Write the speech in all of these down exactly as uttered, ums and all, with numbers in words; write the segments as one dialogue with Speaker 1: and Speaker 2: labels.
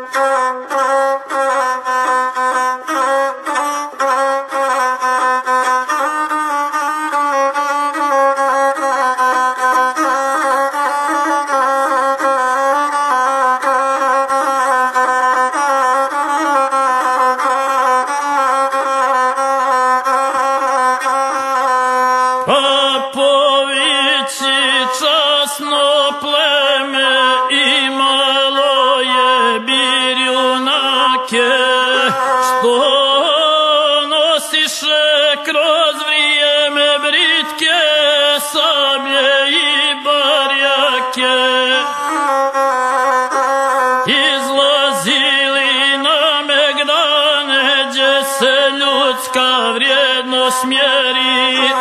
Speaker 1: Smjeri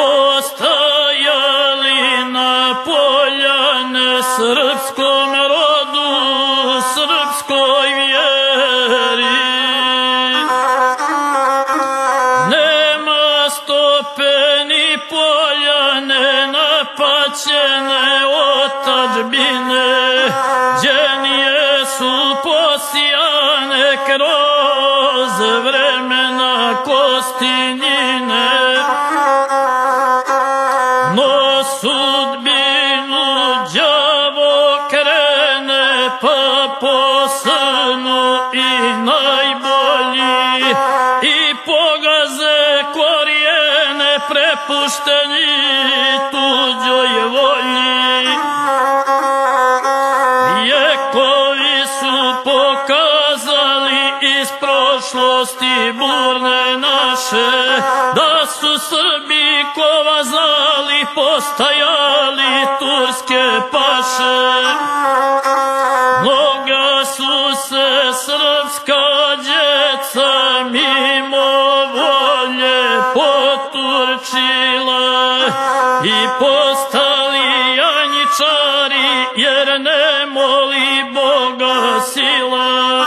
Speaker 1: ostajali na poljane srpskom rodu, srpskoj vjeri. Nema stope ni poljane napaćene otadžbine, dženije su posijane kroz vremena kostinjine. No sudbinu đavo krene pa po srnu i najbolji i pogaze korijene prepušteni tuđoj volji. Vjekovi su pokazali iz prošlosti burne naše da su Srbi kova znali postajali turske paše. Mnoga su se srpska djeca mimo volje poturčila i postali janjičari jer ne moli Boga sila.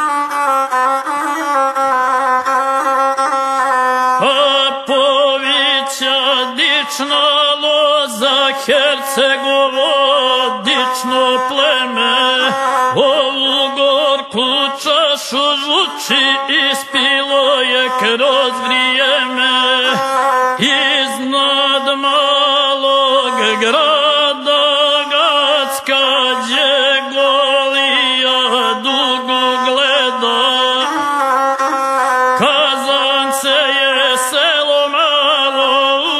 Speaker 1: Dična loza Hercegovo, dično pleme, ovu gorku čašu žuči ispilo je kroz vrijeme. Iznad malog grada Gacka gdje Golija dugo gleda, Kazance je selo malo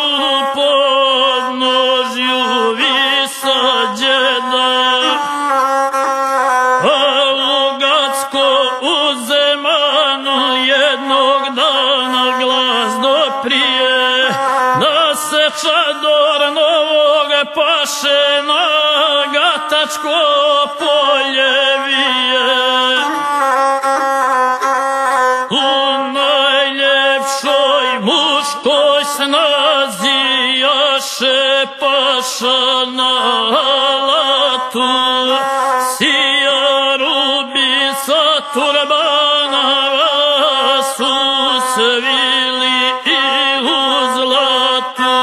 Speaker 1: čador novog paše na Gatačko polje vije. U najljepšoj muškoj snazi jaše paša na alatu, sija rubica turbana su svili i u zlatu.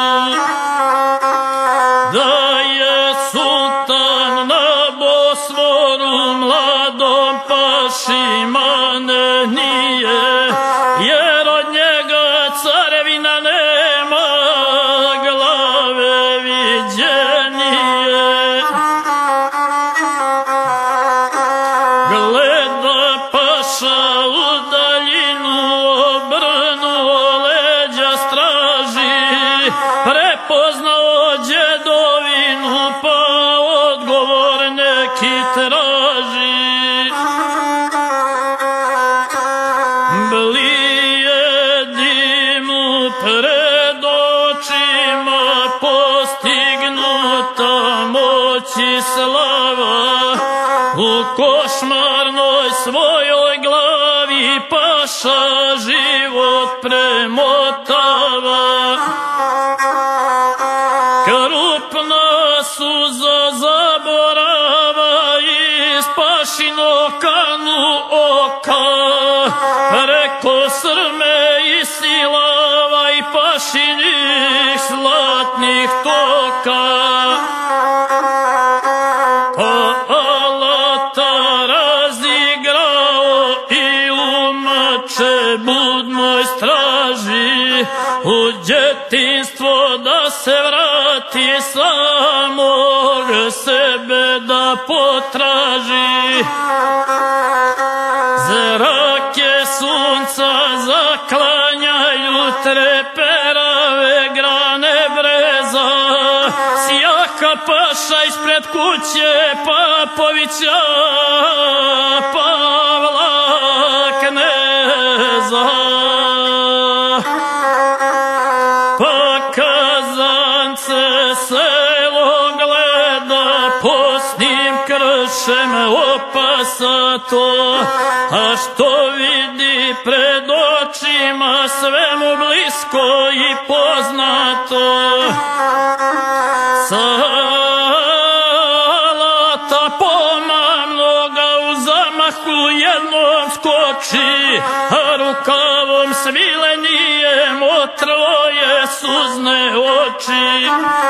Speaker 1: Da je sultan na Bosforu mladom paši mane nije, jer od njega carevina nema glave viđenije. Gleda paša u daljinu, obrnuo leđa straži, prepoznao djedovinu pa odgovor neki traži. Blijedi pred očima postignuta moć i slava, u košmarnoj svojoj glavi paša život premotava. Krupna suza zaborava iz pašino kanu oka, preko srme i silava i pašinih zlatnih toka. Pa alata razigra budnoj straži, u djetinjstvo da se vrati, samog sebe da potraži. Zrake sunca zaklanjaju treperave grane breza, sjaka paša ispred kuće Papovića, Pavla kneza. Pa Kazance selo gleda, posnim kršem opasa to, a što vidi pred očima sve mu blisko i poznato. Salata pomamnoga u zamahu jednom skoči, a rukavom svilenijem otroje suzne oči.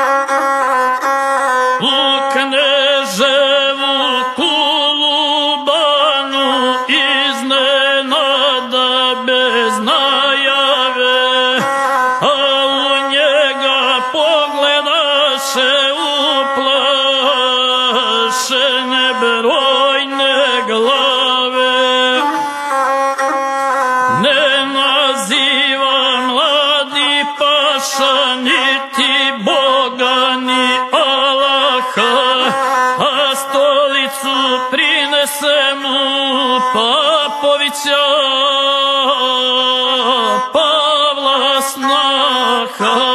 Speaker 1: U kneževu kulubanu iznenada bez najave, a u njega pogledaše uplašene brojne glave. Ne naziva mladi paša niti Boga ni Allaha, a stolicu prinese mu Papovića, Pavla snaha.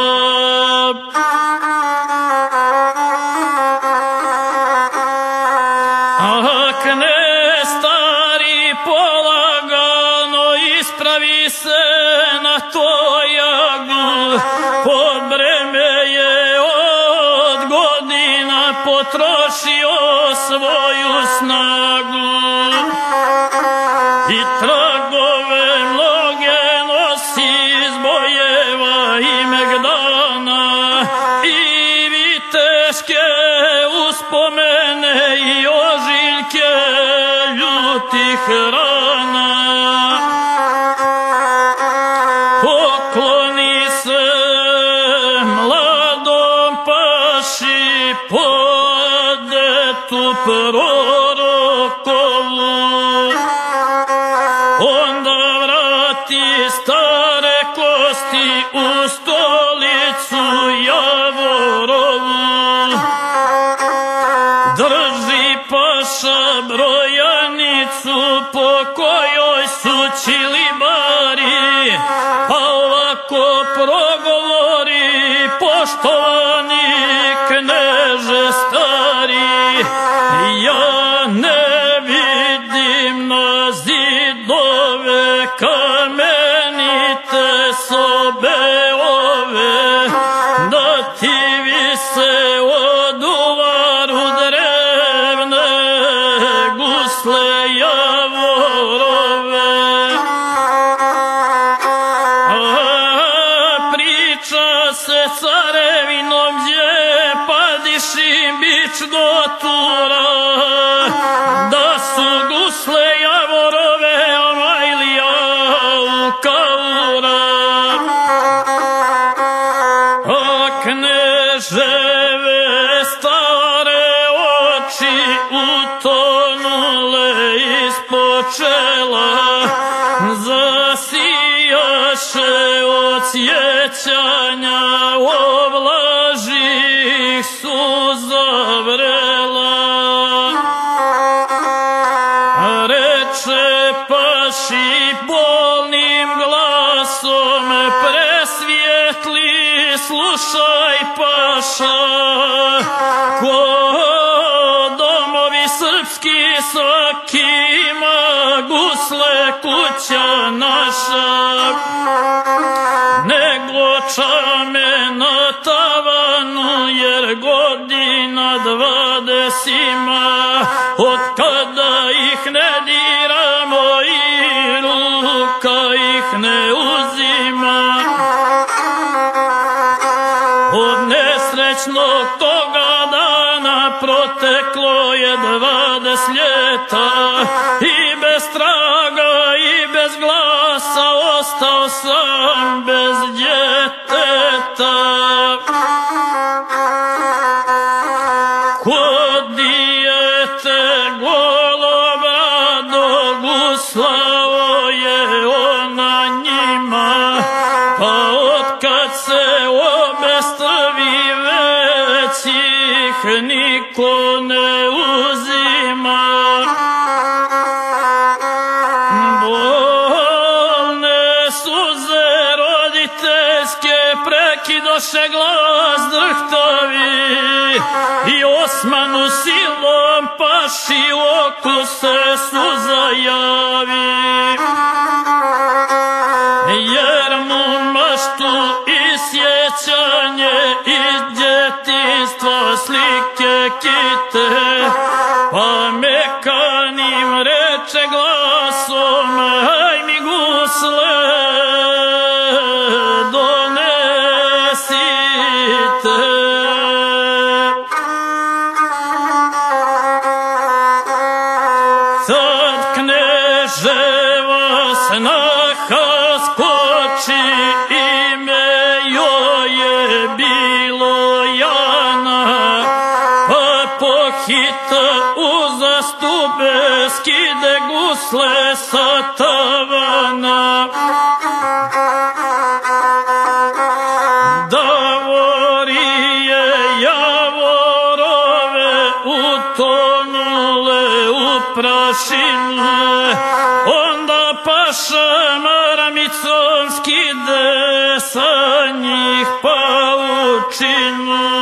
Speaker 1: Ak ne stari polagano ispravi se na tojagu, pod breme je od godina potrošio svoju snagu. I tragove mnoge nosi iz bojeva i megdana, i viteške uspomene i ožiljke ljutih rana. Pokloni se mladom paši po detu prorokovu, onda vrati stare kosti u stolicu Javorovu. Drži paša brojanicu po kojoj su čilibari, pa ovako progovori: poštovani kneže stari, ja ne vidim na zidove kamenite sobe ove, da ti vise od uvaru drevne gusle Javorove. A priča se carevinom gdje padiši bič do tura, da su gusle Javorove Amajlija u kaura. A kneževe stare oči utonule ispod čela, zasijaše od sjećanja, ovlažih suza vrela. Reče paši bolnim glasom presvjetli: slušaj paša, ko domovi srpski svaki ima gusle kuća naša. Ne gloča me na tavanu, jer godina dvadesima, od kada ih ne diramo i ruka ih ne uzima. Od nesrećnog toga dana proteklo je dvadeset ljeta, i bez traga i bez glasa ostao sam bez djeteta. Kod dijete goloba do guslao je ona njima, pa otkad se obestrvi već ih niko ne uzima. Bolne suze roditeljske prekidoše glas drhtavi i Osmanu silom paši u oku se suza javi. Jer mu maštu i sjećanje iz djetinstva slike kite, pa mekanim reče glasom: aj mi gusle donesite. Tad kneževa snaha skoči, ime joj je bilo Jana, pa pohita uzastube skide gusle sa tavana. Davorije javorove utonule u prašine, onda paša maramicom skide sa njih paučinu.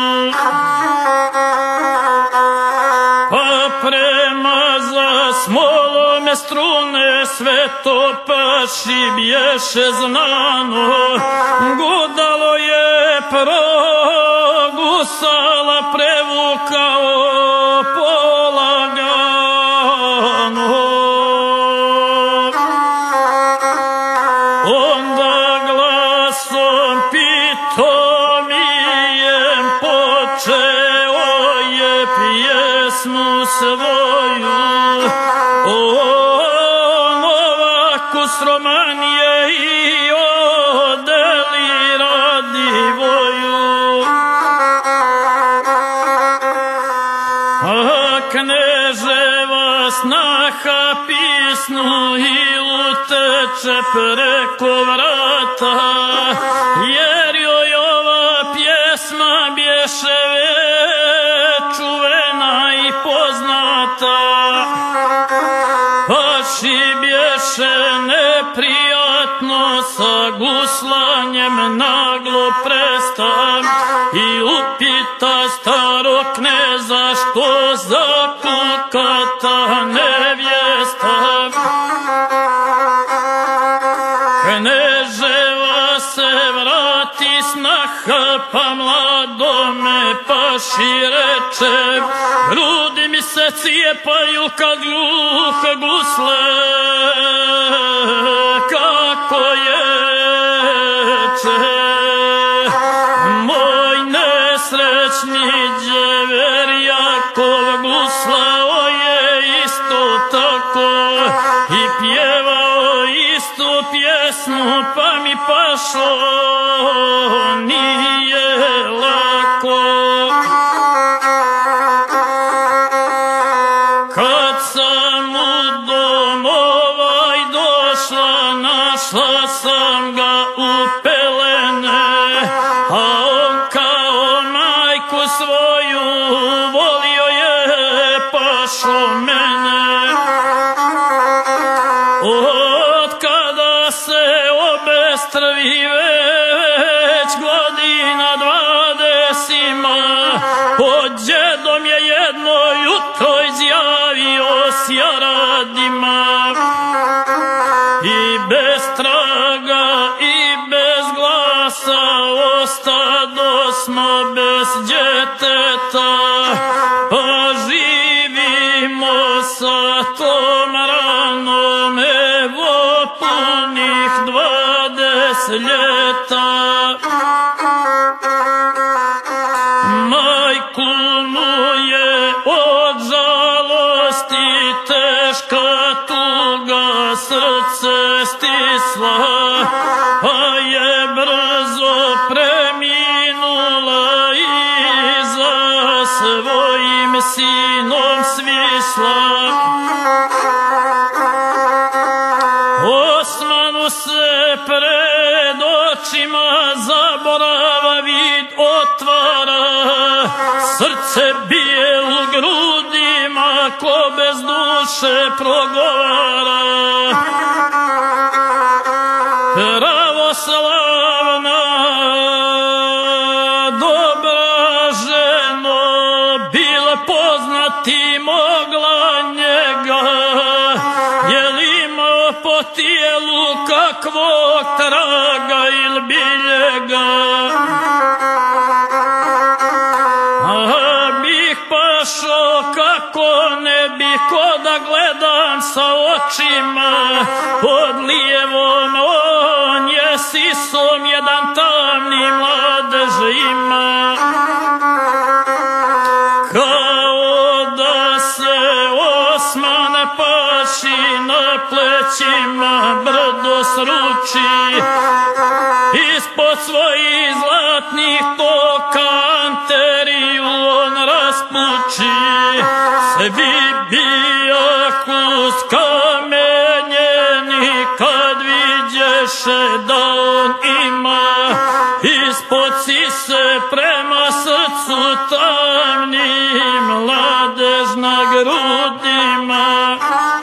Speaker 1: Pa premaza smolome strune, sve to paši bješe znano. Gudalo je progusala, prevukao polagano. Onda glasom pitomijem počeo je pjesmu svoju. On ovako sroman je i odeli Radivoju. A kneževa snaha pisnu i uteče preko vrata, jer joj ova pjesma bješe već čuvena i poznata. Paši bješe neprijatno sa guslanjem naglo prestan i upita staro kneza što zapukata nevjesta. Kneževa se vrati snaha, pa mladome paši reče: grudi mi se cijepaju kad gluhe gusle kako ječe. Moj nesrećni djeverjakov guslao je isto tako i pjevao istu pjesmu, pa mi pašlo nije lako. Kad sam u dom ovaj došla, našla sam ga u pelene, a on kao majku svoju volio je pašo mene. Od kada se obestrvi već godina dvadesima, pod djedom je jedno jutro izjavio s jaradima. I bez traga i bez glasa ostadosmo bez djeteta, pa živimo sa tom ranom evo punih dvadeset ljeta. Majku mu je od žalosti teška tuga srce stisla, misla. Osmanu se pred očima zaborava vid otvara, srce bije u grudima ko bez duše progovara. Pravoslavna dobra ženo, bila poznati mogla njega, je li imao po tijelu kakvog traga ili biljega? A bih pašao kako ne bi ko da gledam sa očima, pod lijevom on je sisom jedan tamni mladež ima. Kao da se Osman paši na plećima brdo sruči, ispod svojih zlatnih toka anteriju on raspuči. Sebi bijaku skamenjeni kad vidješe da on ima ispod sise prema srcu tamni mladež na grudima.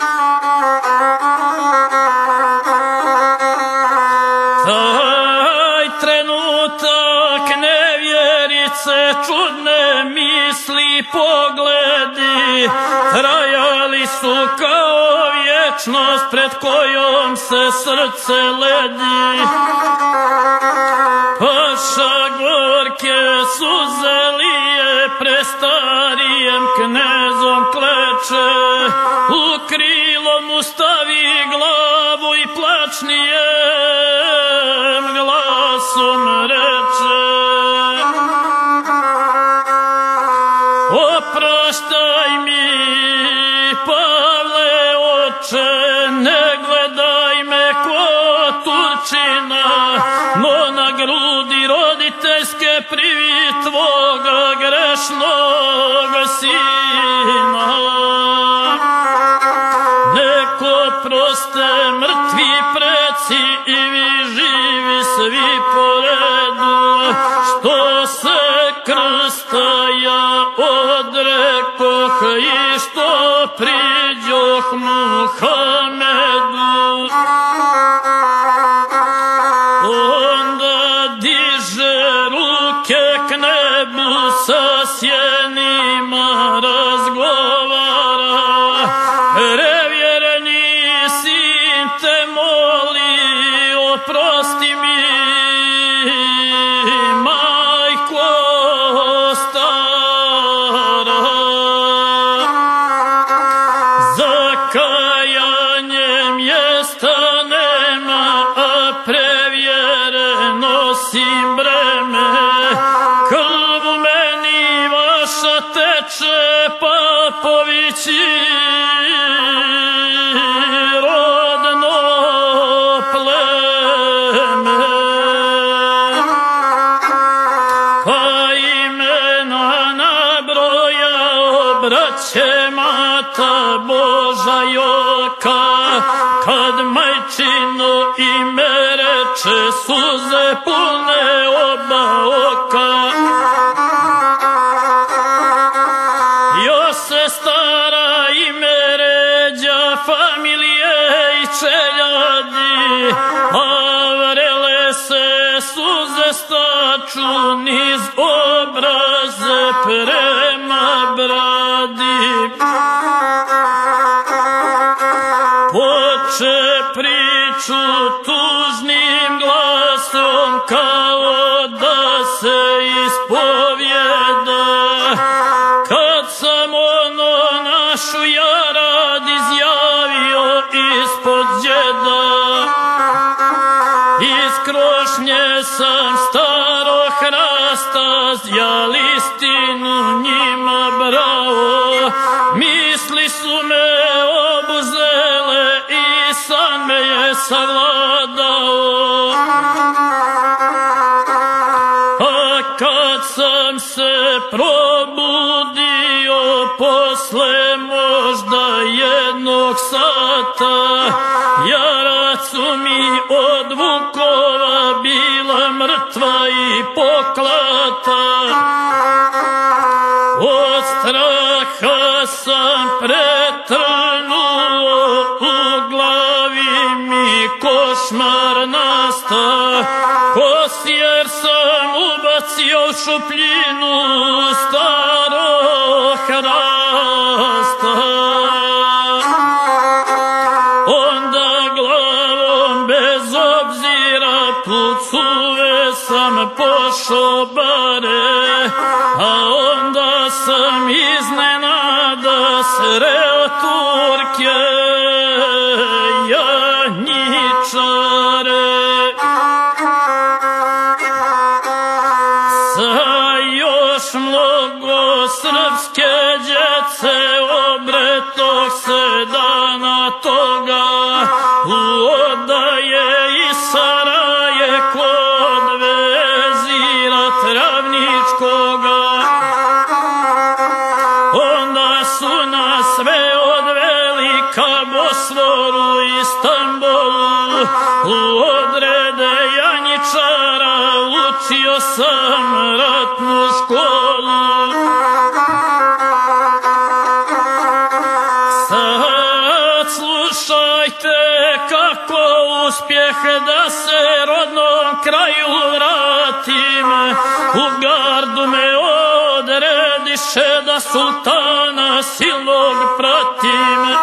Speaker 1: Taj trenutak nevjerice, čudne misli, pogledi trajali su kao vječnost pred kojom se srce ledi. Paša gorke suze lije, pre starijem knezom kleče, u krilo mu stavi glavu i plačnijem glasom reče: opraštaj mi, Pavle oče, ne gledaj me ko Turčina, no na grudi roditeljske privi tvoga grešnog sina. Neko proste mrtvi preci i vi živi svi po redu, što se krsta ja odrekoh i što priđoh Muhamedu. Onda diže ruke k nebu, sa sjenima razgovara: prevjereni sin te moli, oprosti mi, majko stara. Za kajanjem mjesta nema, a prevjere nosim breme. Krv u meni vaša teče, Papovići, rodno pleme. Pa imena nabrojao, braće, mata Boža joka, kad majčino ime reče, suze pune oba oka. Jose stara ime ređa, familije i čeljadi, a vrele se suze staču niz obraze prema bradi. Poče priču tužnim glasom, kao da se ispovjeda: kad sam ono našu jarad izjavio ispod djeda, iz krošnje sam staro hrasta ja listinu njima brao. Misli su me obuzele i san me je savladao. A kad sam se probudio posle možda bacio u šupljinu starog hrasta. Onda glavom bez obzira pucuje sam pošao bare, a onda sam iznenada sreo Turke janjičare. Sa još mnogo srpske djece obretoh se dana toga u odaje i saraje kod vezira Travničkoga. Onda su nas sve odveli ka Bosforu i Stambolu, u odrede janjičara učio sam ratnu školu. Sad slušajte kako uspjeh da se rodnom kraju vratim, u gardu me odrediše da sultana silnog pratim.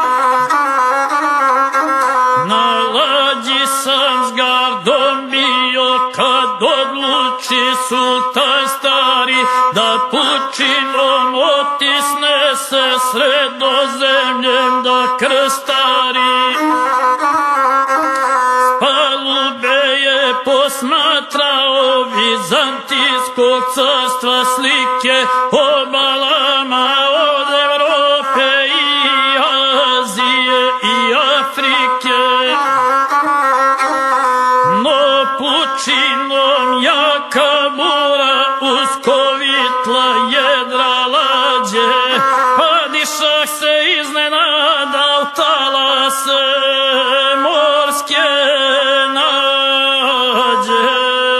Speaker 1: Na lađi sam s gardom bio kad odluči sultan stari da pučinom otisne se Sredozemljem da krstari. S palube je posmatrao Vizantijskog carstva slike obalama od Evrope i Azije i Afrike. No pučinom jaka bura uskovitla jedra lađe, padišah se iznenada u talase morske nađe.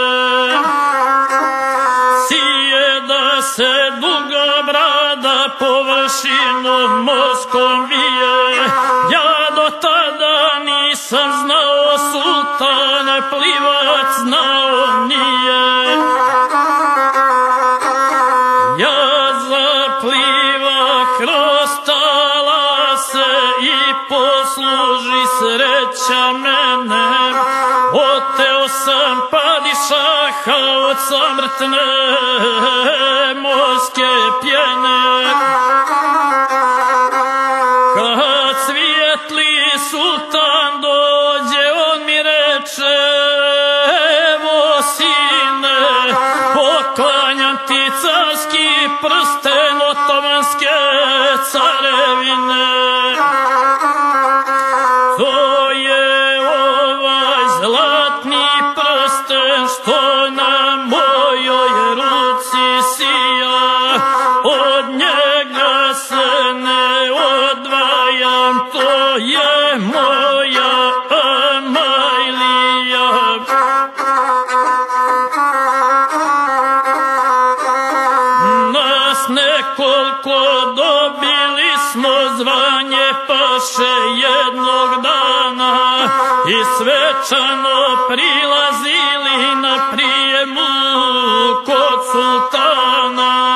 Speaker 1: Sijeda se duga brada površinom morskom vije, ja do tada nisam znao sultane plivac, znao nije. Ja zaplivah kroz talase i posluži sreća mene, oteo sam padišaha od samrtne morske pjene. Kad svijetli sultan dođe, on mi reče: evo sine, poklanjam ti carski prsten otomanske carevine. To je ovaj zlatni prsten što na mojoj ruci sija, od njega se ne odvajam, to je moja Amajlija. Nas nekoliko dobili smo zvanje paše jednog dana i svečano prilazili na prijemu kod sultana.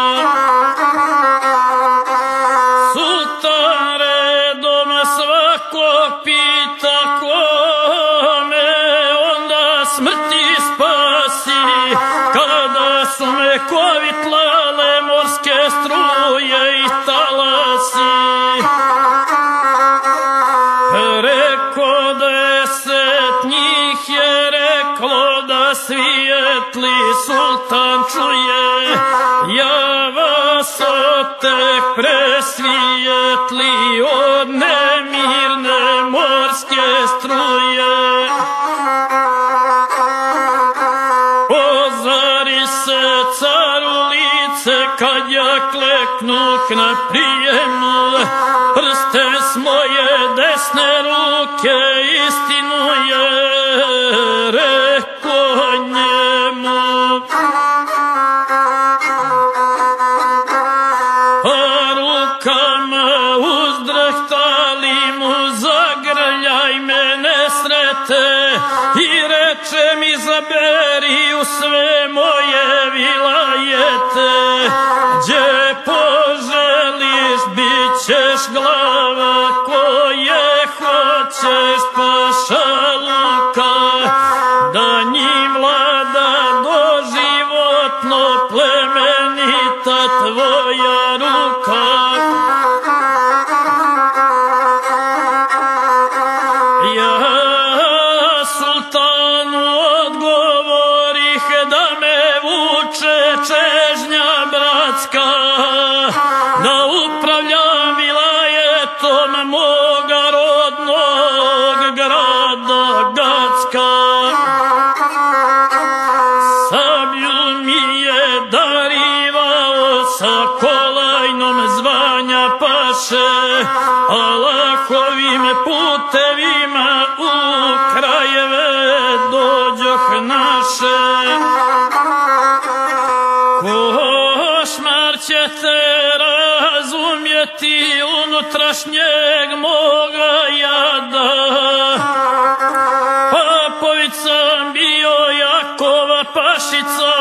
Speaker 1: Sultan redom svako pita kome onda smrti spasi, kada su me kovitlale morske struje i talasi. Preko deset njih je reklo da svijetli sultan čuje, ja vas otek presvijetli od nemirne morske struje. Ozari se caru lice kad ja kleknuh na prijemu, prsten s moje desne ruke istinu je reko njemu. A rukama uzdrhtali mu, zagrljaj me nesrete, i reče mi zaberi u sve moje vilaje. putevima u krajeve dođoh naše. Košmar ćete razumjeti unutrašnjeg moga jada. Papović sam bio Jakova pašica,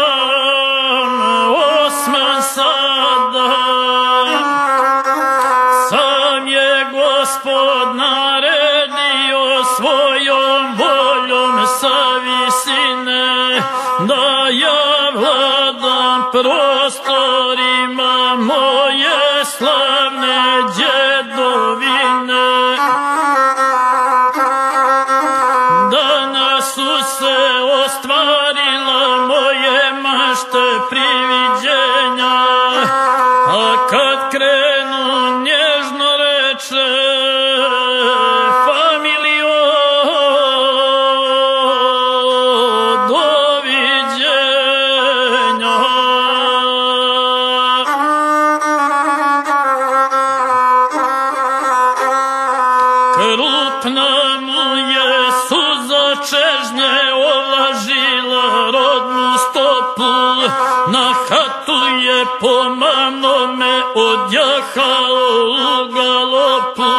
Speaker 1: Osman sada. Sam je Gospod naredio svojom voljom sa visine da ja vladam prostorima moje slavne djedovine. Danas su se ostvarila moje mašte priviđenja, a kad krenu nježno reče familijo, doviđenja. Krupna mu je suza čežnje ovlažila rodnu stopu, na hatu je pomamno me odjahao u galopu.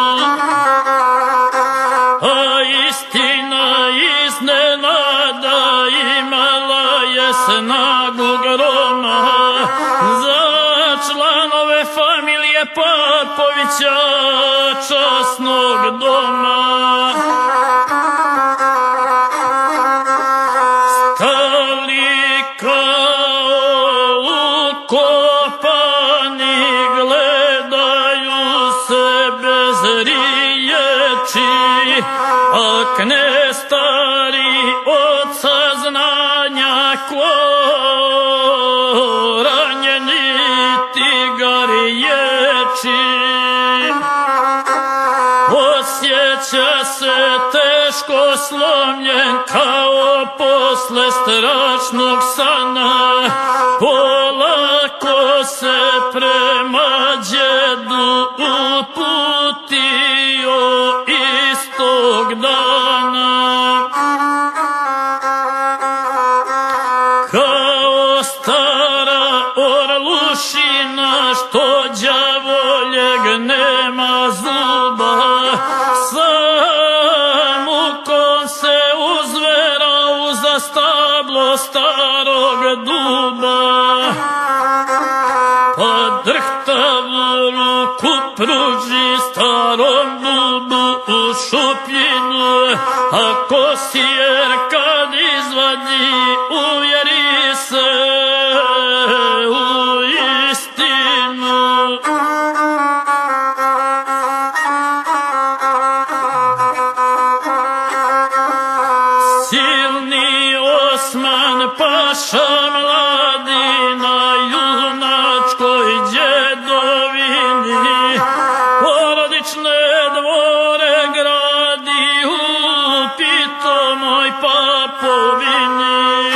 Speaker 1: A istina iznenada imala je snagu groma za članove familije Papovića časnog doma. Stali kao ukopani, gledaju se bez riječi, ak ne stari od saznanja ko ranjeni tigar ječi. Osjeća se teško slomljen kao posle strašnog sana, polako se prema djedu uputio istog dana. Kao stara orlušina što đavoljeg nema zuba, sam ukom se uzverao za stablo starog duba, pa drhtavu ruku pruži starom dubu u šupljinu, a kosijer kad izvadi uvjeri se u istinu. Silni Osman paša mladi na junačkoj djedovini, porodične dvore gradi u pitomoj Papovini.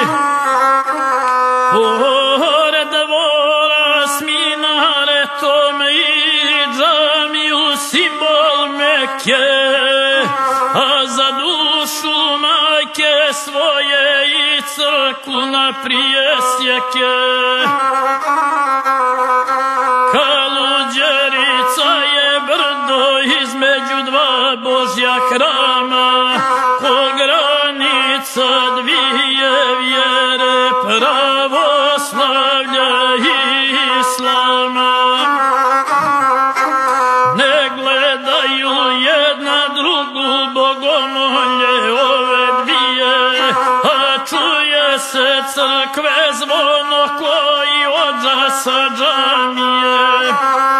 Speaker 1: Pored dvora s minaretom i džamiju simbol Mekke, a za dušu majke svoje i crkvu na prijesjeke. Kaluđerica je brdo između dva Božja hrama, ko granica dvije vjere, pravoslavlja i islama. Ne gledaju jedna drugu bogomolje ove dvije, a čuje se crkve zvono koji ođa sa džamije.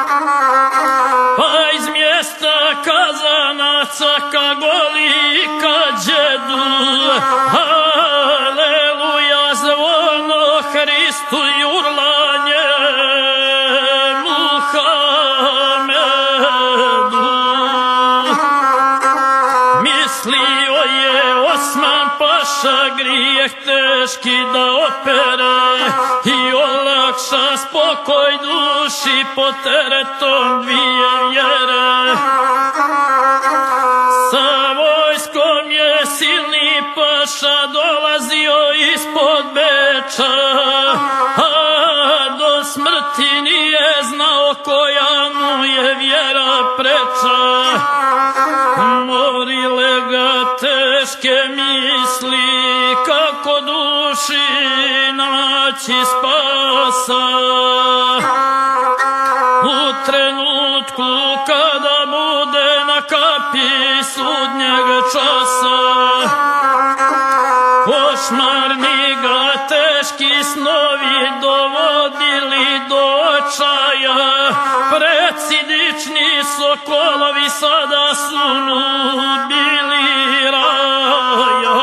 Speaker 1: Pa iz mjesta Kazanaca ka Goli ka djedu, aleluja zvono Hristu i urlanje Muhamedu. Mislio je Osman paša grijeh teški da opere i olakša spokoj duši pod teretom dvije vjere. Sa vojskom je silni paša dolazio ispod Beča, a do smrti nije znao koja mu je vjera preča. Morile ga teške misli, kako duši naći spasa. U trenutku kada bude na kapi sudnjeg časa, košmarni ga teški snovi dovodili do očaja. Predsjednični sokolovi sada su nudili raja.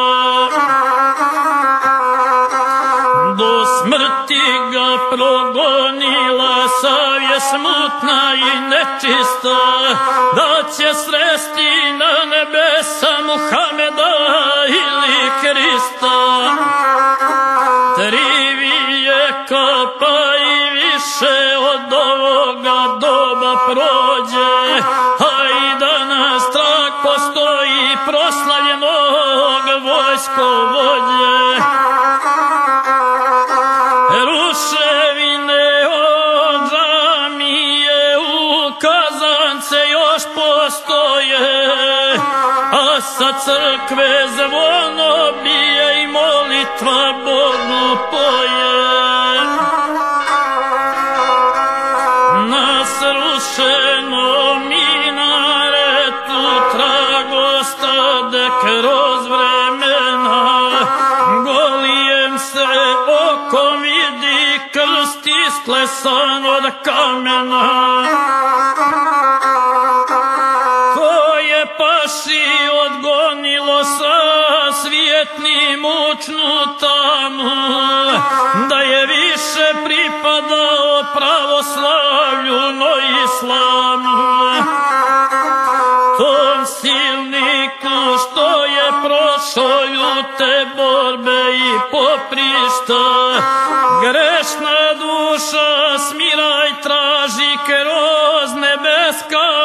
Speaker 1: Do smrti ga progonila savjest smutna i nečista, da će sresti na nebesa Muhameda ili Krista. Tri vijeka pa i više od ovoga doba prođe, a i danas trag postoji proslavljenog vojskovođe. Ruševine od džamije u Kazance još postoje, a sa crkve zvono bije i molitva Bogu poje. Na srušenom minaretu trag ostade kroz vremena, Golijem se okom vidi krst isklesan od kamena. To je paši odgonilo sa svijetnim mučnu tamu, da je više pripadao pravoslavlju no islamu. Tom silniku što je prošao ljute borbe i poprišta, grešna duša smiraj traži kroz nebeska